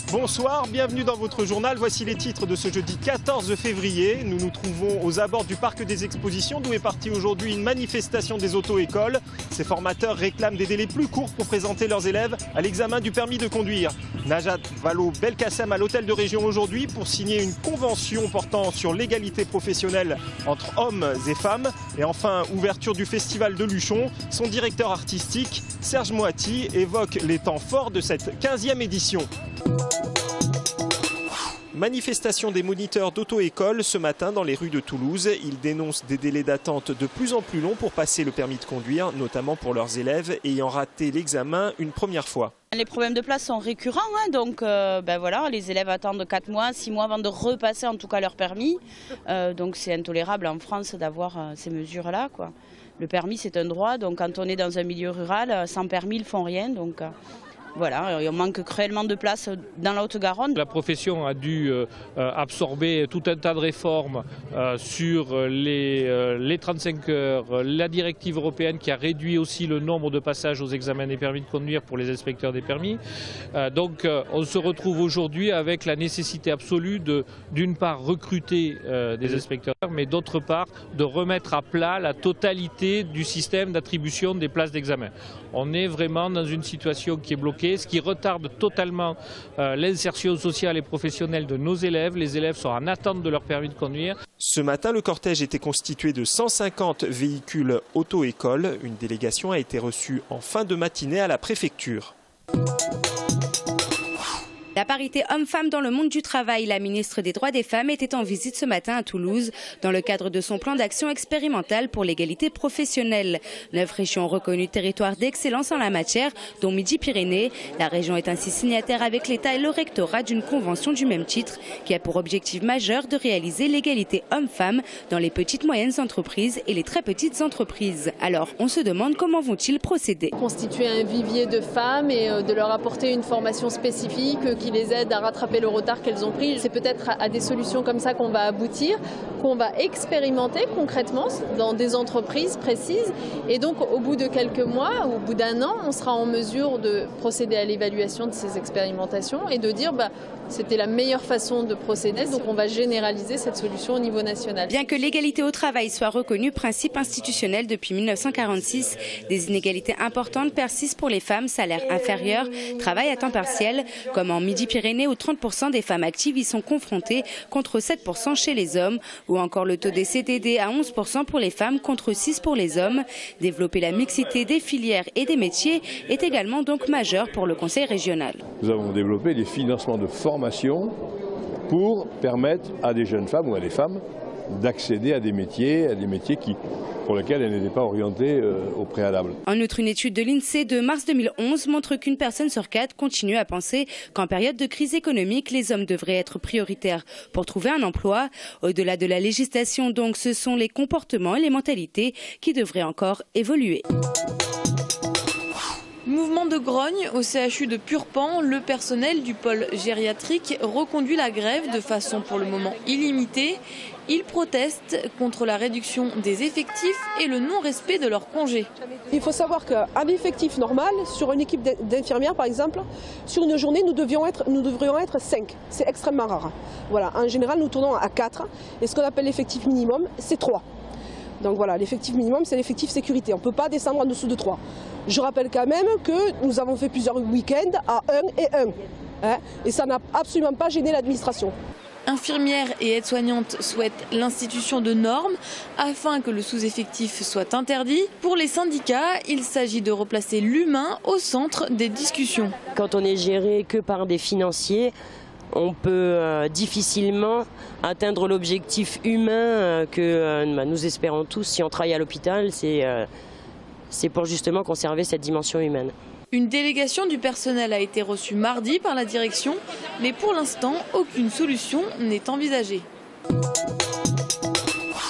Bonsoir, bienvenue dans votre journal. Voici les titres de ce jeudi 14 février. Nous nous trouvons aux abords du parc des expositions d'où est partie aujourd'hui une manifestation des auto-écoles. Ces formateurs réclament des délais plus courts pour présenter leurs élèves à l'examen du permis de conduire. Najat Vallaud-Belkacem à l'hôtel de région aujourd'hui pour signer une convention portant sur l'égalité professionnelle entre hommes et femmes. Et enfin, ouverture du festival de Luchon. Son directeur artistique, Serge Moati, évoque les temps forts de cette 15e édition. Manifestation des moniteurs d'auto-école ce matin dans les rues de Toulouse. Ils dénoncent des délais d'attente de plus en plus longs pour passer le permis de conduire, notamment pour leurs élèves ayant raté l'examen une première fois. Les problèmes de place sont récurrents, donc voilà, les élèves attendent 4 mois, 6 mois avant de repasser en tout cas leur permis. Donc c'est intolérable en France d'avoir ces mesures-là, quoi. Le permis c'est un droit, donc quand on est dans un milieu rural, sans permis ils font rien. Donc, voilà, il manque cruellement de place dans la Haute-Garonne. La profession a dû absorber tout un tas de réformes sur les 35 heures, la directive européenne qui a réduit aussi le nombre de passages aux examens des permis de conduire pour les inspecteurs des permis. Donc on se retrouve aujourd'hui avec la nécessité absolue de, d'une part, recruter des inspecteurs, mais d'autre part, de remettre à plat la totalité du système d'attribution des places d'examen. On est vraiment dans une situation qui est bloquée, ce qui retarde totalement l'insertion sociale et professionnelle de nos élèves. Les élèves sont en attente de leur permis de conduire. Ce matin, le cortège était constitué de 150 véhicules auto-école. Une délégation a été reçue en fin de matinée à la préfecture. La parité homme-femme dans le monde du travail, la ministre des Droits des Femmes était en visite ce matin à Toulouse dans le cadre de son plan d'action expérimental pour l'égalité professionnelle. 9 régions reconnues territoires d'excellence en la matière, dont Midi-Pyrénées. La région est ainsi signataire avec l'État et le rectorat d'une convention du même titre qui a pour objectif majeur de réaliser l'égalité homme-femme dans les petites moyennes entreprises et les très petites entreprises. Alors, on se demande comment vont-ils procéder. Constituer un vivier de femmes et de leur apporter une formation spécifique qui les aide à rattraper le retard qu'elles ont pris. C'est peut-être à des solutions comme ça qu'on va aboutir, qu'on va expérimenter concrètement dans des entreprises précises. Et donc au bout de quelques mois, au bout d'un an, on sera en mesure de procéder à l'évaluation de ces expérimentations et de dire c'était la meilleure façon de procéder. Donc on va généraliser cette solution au niveau national. Bien que l'égalité au travail soit reconnue principe institutionnel depuis 1946, des inégalités importantes persistent pour les femmes, salaire inférieur, travail à temps partiel, comme en Midi-Pyrénées où 30% des femmes actives y sont confrontées contre 7% chez les hommes, ou encore le taux des CDD à 11% pour les femmes contre 6% pour les hommes. Développer la mixité des filières et des métiers est également donc majeur pour le Conseil régional. Nous avons développé des financements de formation pour permettre à des jeunes femmes ou à des femmes d'accéder à des métiers pour lesquels elles n'étaient pas orientées au préalable. En outre, une étude de l'INSEE de mars 2011 montre qu'une personne sur 4 continue à penser qu'en période de crise économique, les hommes devraient être prioritaires pour trouver un emploi. Au-delà de la législation, donc, ce sont les comportements et les mentalités qui devraient encore évoluer. Mouvement de grogne au CHU de Purpan, le personnel du pôle gériatrique reconduit la grève de façon pour le moment illimitée. Ils protestent contre la réduction des effectifs et le non-respect de leurs congés. Il faut savoir qu'un effectif normal, sur une équipe d'infirmières par exemple, sur une journée nous devrions être 5. C'est extrêmement rare. Voilà, en général nous tournons à 4 et ce qu'on appelle l'effectif minimum c'est 3. Donc voilà, l'effectif minimum c'est l'effectif sécurité, on ne peut pas descendre en dessous de 3. Je rappelle quand même que nous avons fait plusieurs week-ends à 1 et 1. Et ça n'a absolument pas gêné l'administration. Infirmières et aides-soignantes souhaitent l'institution de normes afin que le sous-effectif soit interdit. Pour les syndicats, il s'agit de replacer l'humain au centre des discussions. Quand on est géré que par des financiers, on peut difficilement atteindre l'objectif humain que nous espérons tous. Si on travaille à l'hôpital, c'est pour justement conserver cette dimension humaine. Une délégation du personnel a été reçue mardi par la direction, mais pour l'instant, aucune solution n'est envisagée.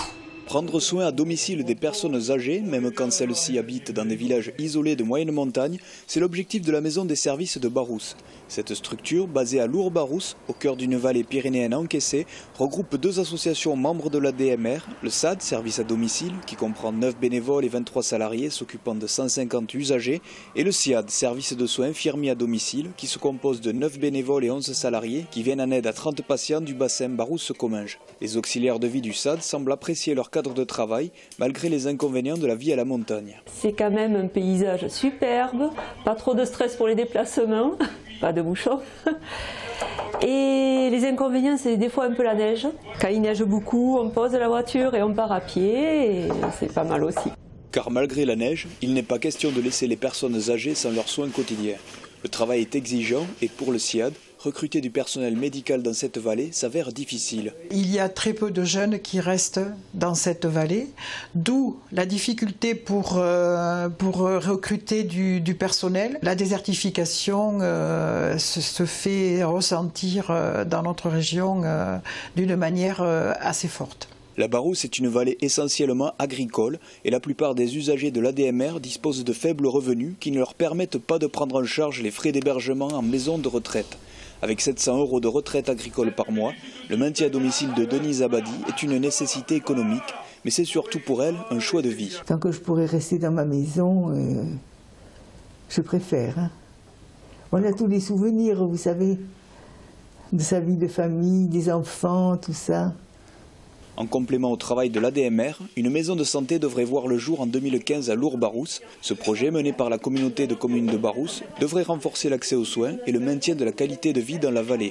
Prendre soin à domicile des personnes âgées, même quand celles-ci habitent dans des villages isolés de moyenne montagne, c'est l'objectif de la maison des services de Barousse. Cette structure, basée à Lourdes-Barousse, au cœur d'une vallée pyrénéenne encaissée, regroupe 2 associations membres de l'ADMR, le SAD, service à domicile, qui comprend 9 bénévoles et 23 salariés s'occupant de 150 usagers, et le SIAD, service de soins infirmiers à domicile, qui se compose de 9 bénévoles et 11 salariés qui viennent en aide à 30 patients du bassin Barousse-Comminges. Les auxiliaires de vie du SAD semblent apprécier leur cadre de travail, malgré les inconvénients de la vie à la montagne. C'est quand même un paysage superbe, pas trop de stress pour les déplacements. Pas de bouchons. Et les inconvénients, c'est des fois un peu la neige. Quand il neige beaucoup, on pose la voiture et on part à pied, et c'est pas mal aussi. Car malgré la neige, il n'est pas question de laisser les personnes âgées sans leurs soins quotidiens. Le travail est exigeant et pour le SIAD, recruter du personnel médical dans cette vallée s'avère difficile. Il y a très peu de jeunes qui restent dans cette vallée, d'où la difficulté pour recruter du personnel. La désertification se fait ressentir dans notre région d'une manière assez forte. La Barousse est une vallée essentiellement agricole et la plupart des usagers de l'ADMR disposent de faibles revenus qui ne leur permettent pas de prendre en charge les frais d'hébergement en maison de retraite. Avec 700 € de retraite agricole par mois, le maintien à domicile de Denise Abadi est une nécessité économique, mais c'est surtout pour elle un choix de vie. Tant que je pourrais rester dans ma maison, je préfère. Hein. On a tous les souvenirs, vous savez, de sa vie de famille, des enfants, tout ça. En complément au travail de l'ADMR, une maison de santé devrait voir le jour en 2015 à Lourdes-Barousse. Ce projet, mené par la communauté de communes de Barousse, devrait renforcer l'accès aux soins et le maintien de la qualité de vie dans la vallée.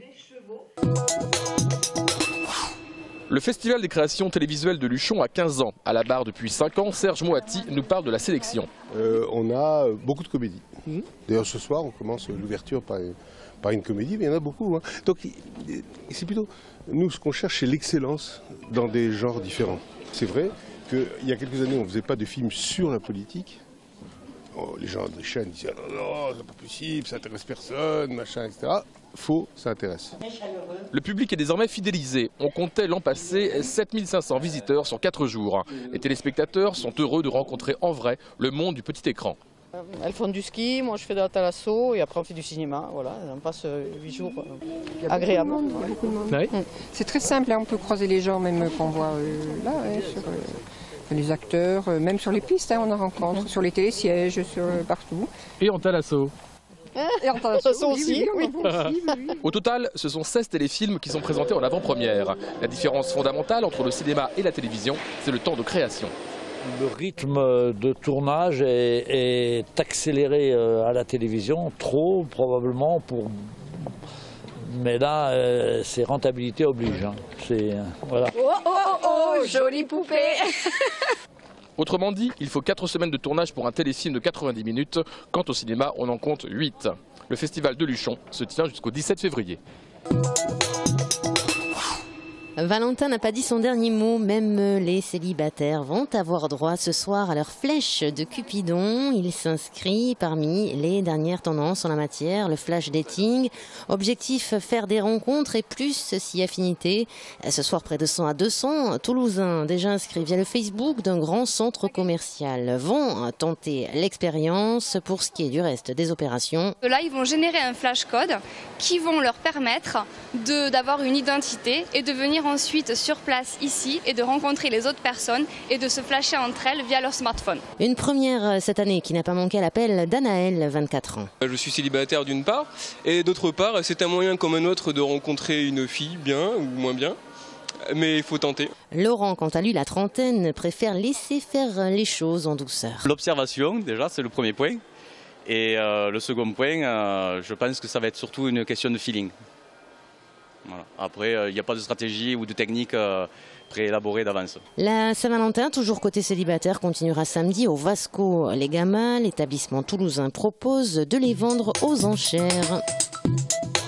Le Festival des créations télévisuelles de Luchon a 15 ans. À la barre depuis 5 ans, Serge Moati nous parle de la sélection. On a beaucoup de comédies. D'ailleurs ce soir on commence l'ouverture par une comédie, mais il y en a beaucoup. Hein. Donc c'est plutôt, nous ce qu'on cherche c'est l'excellence dans des genres différents. C'est vrai qu'il y a quelques années on ne faisait pas de films sur la politique. Oh, les gens des chaînes disaient « non, c'est pas possible, ça intéresse personne, machin, etc. » Faux, ça intéresse. Le public est désormais fidélisé. On comptait l'an passé 7500 visiteurs sur 4 jours. Les téléspectateurs sont heureux de rencontrer en vrai le monde du petit écran. Elles font du ski, moi je fais de la thalasso et après on fait du cinéma. Voilà, on passe 8 jours agréables. Oui. C'est très simple, là, on peut croiser les gens même qu'on voit là, sur les acteurs, même sur les pistes, on en rencontre, sur les télésièges, partout. Et en thalasso. Et en thalasso aussi, oui. Au total, ce sont 16 téléfilms qui sont présentés en avant-première. La différence fondamentale entre le cinéma et la télévision, c'est le temps de création. Le rythme de tournage est accéléré à la télévision, trop probablement, mais là c'est rentabilité oblige. Hein. Voilà. Oh oh oh, jolie poupée. Autrement dit, il faut 4 semaines de tournage pour un téléfilm de 90 minutes. Quant au cinéma, on en compte 8. Le festival de Luchon se tient jusqu'au 17 février. Valentin n'a pas dit son dernier mot, même les célibataires vont avoir droit ce soir à leur flèche de Cupidon. Il s'inscrit parmi les dernières tendances en la matière, le flash dating. Objectif, faire des rencontres et plus si affinité. Ce soir, près de 100 à 200 Toulousains déjà inscrits via le Facebook d'un grand centre commercial vont tenter l'expérience. Pour ce qui est du reste des opérations. Là, ils vont générer un flash code qui vont leur permettre d'avoir une identité et de venir ensuite sur place ici et de rencontrer les autres personnes et de se flasher entre elles via leur smartphone. Une première cette année qui n'a pas manqué à l'appel d'Anaël, 24 ans. Je suis célibataire d'une part et d'autre part c'est un moyen comme un autre de rencontrer une fille bien ou moins bien. Mais il faut tenter. Laurent, quant à lui, la trentaine, préfère laisser faire les choses en douceur. L'observation, déjà, c'est le premier point. Et le second point, je pense que ça va être surtout une question de feeling. Voilà. Après, il n'y a pas de stratégie ou de technique préélaborée d'avance. La Saint-Valentin, toujours côté célibataire, continuera samedi au Vasco Les Gamins. L'établissement toulousain propose de les vendre aux enchères.